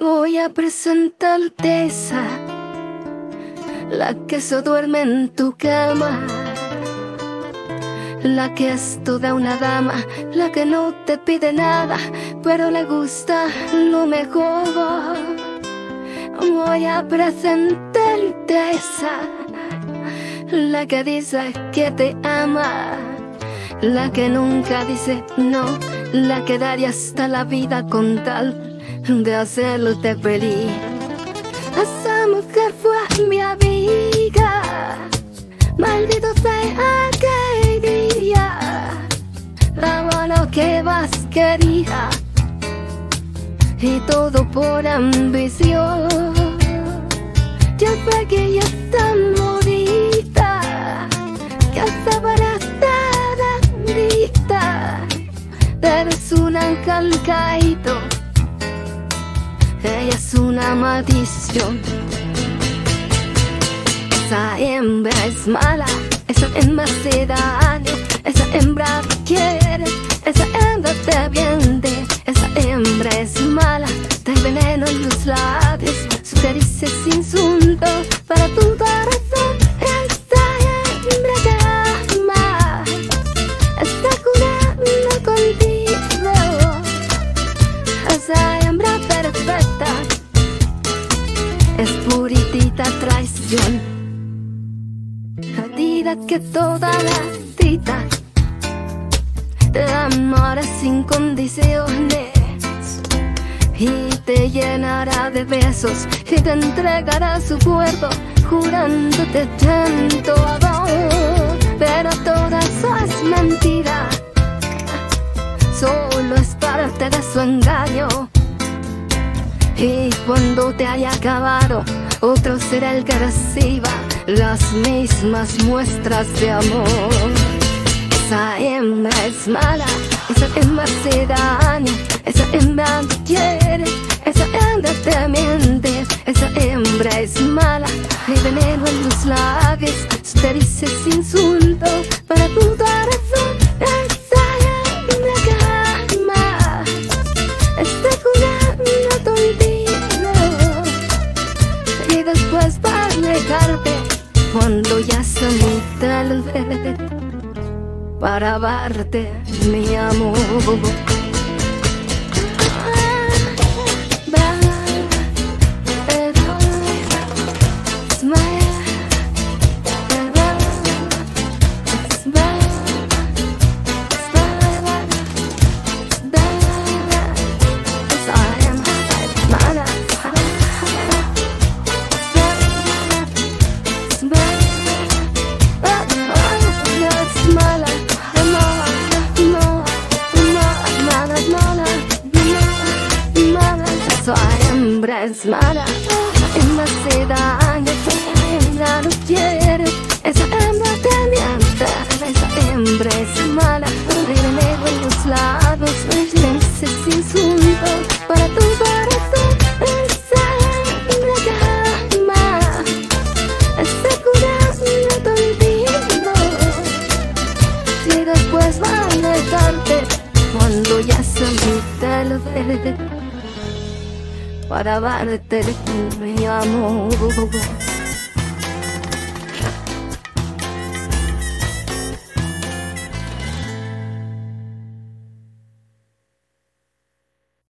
Voy a presentarte esa, la que se duerme en tu cama, la que es toda una dama, la que no te pide nada, pero le gusta lo mejor. Voy a presentarte esa, la que dice que te ama, la que nunca dice no, la que daría hasta la vida con tal de hacerte feliz. Esa mujer fue mi amiga, maldito sea aquel día. Daba lo que más quería y todo por ambición. Ya sé que ella es tan bonita, que hasta parece bendita, pero es un ángel caído. Ella es una maldición. Esa hembra es mala, esa hembra hace daño, esa hembra te quiere, esa hembra te miente. Esa hembra es mala, trae veneno en los labios, su caricia es insulto para tu corazón. Esa hembra te ama, está jugando contigo. Esa hembra perfecta es puritita traición. Jodida que toda la vida te amará sin condiciones y te llenará de besos y te entregará su cuerpo jurándote tanto amor. Pero todo eso es mentira, solo es parte de su engaño. Y cuando te haya acabado, otro será el que reciba las mismas muestras de amor. Esa hembra es mala, esa hembra hace daño, esa hembra te quiere, esa hembra te miente. Esa hembra es mala, hay veneno en los labios, su caricia es insulto para tu corazón. Esa hembra que ama, está jugando contigo y después va a negarte cuando ya se muy tarde para darte mi amor. Esa hembra es mala, esa hembra hace daño, esa hembra no quiere, esa hembra te miente. Esa hembra es mala, hay veneno en los labios, silencio es insulto para tu corazón. Esa hembra que ama, está jugando contigo y después va a negarte cuando ya se muy tarde para darte mi amor.